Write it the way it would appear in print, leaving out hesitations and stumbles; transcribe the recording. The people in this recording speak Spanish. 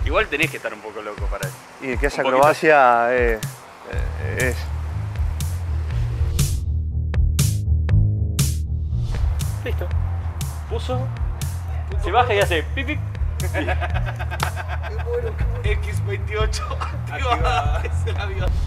Igual tenés que estar un poco loco para eso. Y que esa Un poquito. acrobacia es... Listo. Puso. Se baja y hace pip pip. X28 activa. Es el avión.